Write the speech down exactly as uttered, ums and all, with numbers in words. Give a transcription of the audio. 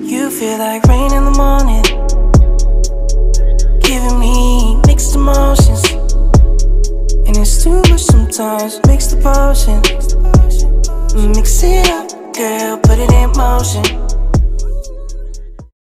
You feel like rain in the morning, giving me mixed emotions, and it's too much sometimes. Mix the potion, mix it up, girl, put it in motion.